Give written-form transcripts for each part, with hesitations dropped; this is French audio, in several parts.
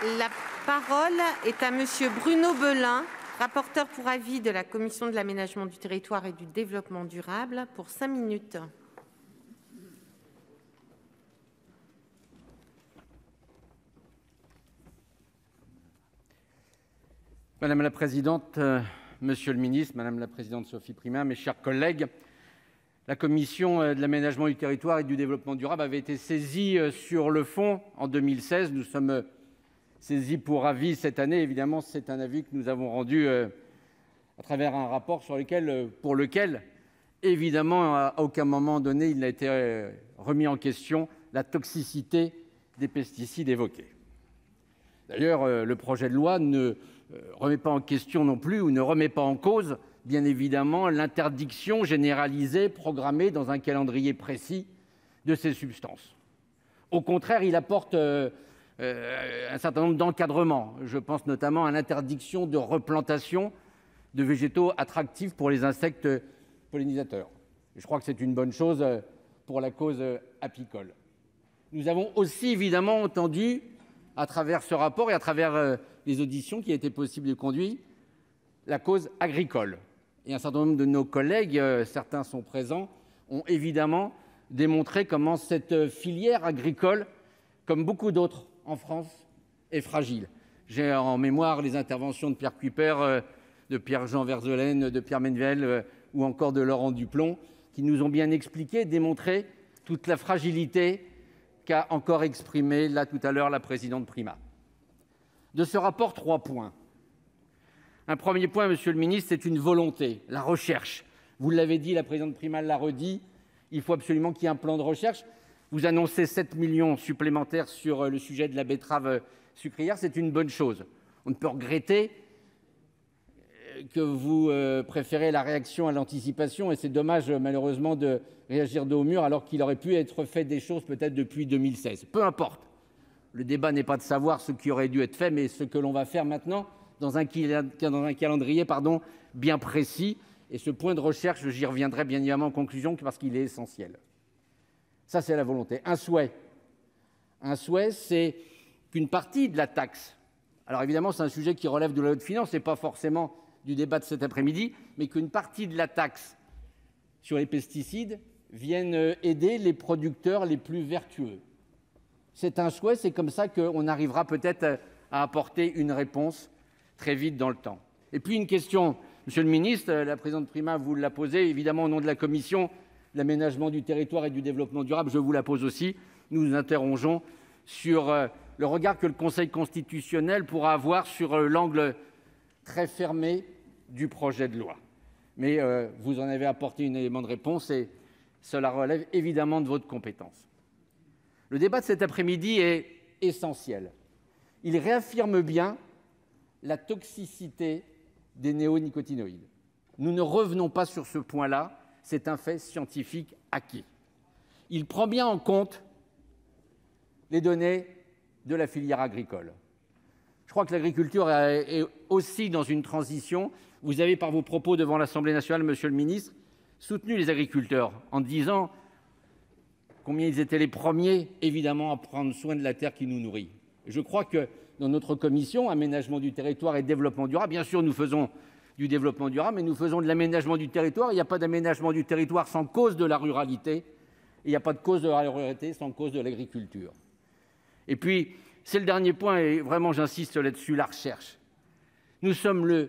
La parole est à Monsieur Bruno Belin, rapporteur pour avis de la Commission de l'aménagement du territoire et du développement durable, pour 5 minutes. Madame la présidente, monsieur le ministre, madame la présidente Sophie Primas, mes chers collègues, la Commission de l'aménagement du territoire et du développement durable avait été saisie sur le fond en 2016. Nous sommes saisis pour avis cette année. Évidemment, c'est un avis que nous avons rendu à travers un rapport pour lequel, évidemment, à aucun moment donné, il n'a été remis en question la toxicité des pesticides évoqués. D'ailleurs, le projet de loi ne remet pas en question non plus ou ne remet pas en cause, bien évidemment, l'interdiction généralisée, programmée dans un calendrier précis de ces substances. Au contraire, il apporte un certain nombre d'encadrements. Je pense notamment à l'interdiction de replantation de végétaux attractifs pour les insectes pollinisateurs. Je crois que c'est une bonne chose pour la cause apicole. Nous avons aussi évidemment entendu, à travers ce rapport et à travers les auditions qui a été possible de conduire, la cause agricole. Et un certain nombre de nos collègues, certains sont présents, ont évidemment démontré comment cette filière agricole, comme beaucoup d'autres en France, est fragile. J'ai en mémoire les interventions de Pierre Cuypers, de Pierre-Jean Verzelaine, de Pierre Mennevel ou encore de Laurent Duplon, qui nous ont bien expliqué, démontré toute la fragilité qu'a encore exprimé là tout à l'heure la présidente Primas. De ce rapport, 3 points. Un premier point, monsieur le ministre, c'est une volonté, la recherche. Vous l'avez dit, la présidente Primas l'a redit, il faut absolument qu'il y ait un plan de recherche. Vous annoncez 7 millions supplémentaires sur le sujet de la betterave sucrière, c'est une bonne chose. On ne peut regretter que vous préférez la réaction à l'anticipation, et c'est dommage malheureusement de réagir dos au mur alors qu'il aurait pu être fait des choses peut-être depuis 2016. Peu importe, le débat n'est pas de savoir ce qui aurait dû être fait, mais ce que l'on va faire maintenant dans un calendrier bien précis. Et ce point de recherche, j'y reviendrai bien évidemment en conclusion parce qu'il est essentiel. Ça, c'est la volonté. Un souhait, c'est qu'une partie de la taxe, alors évidemment c'est un sujet qui relève de la loi de finances, ce n'est pas forcément du débat de cet après-midi, mais qu'une partie de la taxe sur les pesticides vienne aider les producteurs les plus vertueux. C'est un souhait, c'est comme ça qu'on arrivera peut-être à apporter une réponse très vite dans le temps. Et puis une question, monsieur le ministre, la présidente Primas vous l'a posée, évidemment au nom de la commission de l'aménagement du territoire et du développement durable, je vous la pose aussi. Nous nous interrogeons sur le regard que le Conseil constitutionnel pourra avoir sur l'angle très fermé du projet de loi. Mais vous en avez apporté un élément de réponse et cela relève évidemment de votre compétence. Le débat de cet après-midi est essentiel. Il réaffirme bien la toxicité des néonicotinoïdes. Nous ne revenons pas sur ce point-là, c'est un fait scientifique acquis. Il prend bien en compte les données de la filière agricole. Je crois que l'agriculture est aussi dans une transition. Vous avez, par vos propos devant l'Assemblée nationale, monsieur le ministre, soutenu les agriculteurs en disant combien ils étaient les premiers, évidemment, à prendre soin de la terre qui nous nourrit. Je crois que dans notre commission, aménagement du territoire et développement durable, bien sûr, nous faisons du développement durable, mais nous faisons de l'aménagement du territoire. Il n'y a pas d'aménagement du territoire sans cause de la ruralité. Et il n'y a pas de cause de la ruralité sans cause de l'agriculture. Et puis, c'est le dernier point, et vraiment j'insiste là-dessus, la recherche. Nous sommes le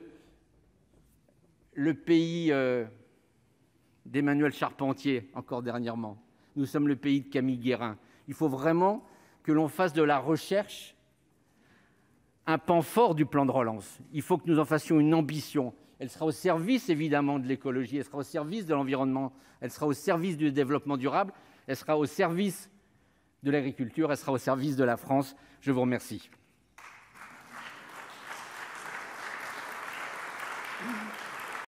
pays d'Emmanuel Charpentier, encore dernièrement. Nous sommes le pays de Camille Guérin. Il faut vraiment que l'on fasse de la recherche un pan fort du plan de relance. Il faut que nous en fassions une ambition. Elle sera au service, évidemment, de l'écologie, elle sera au service de l'environnement, elle sera au service du développement durable, elle sera au service de l'agriculture, elle sera au service de la France. Je vous remercie.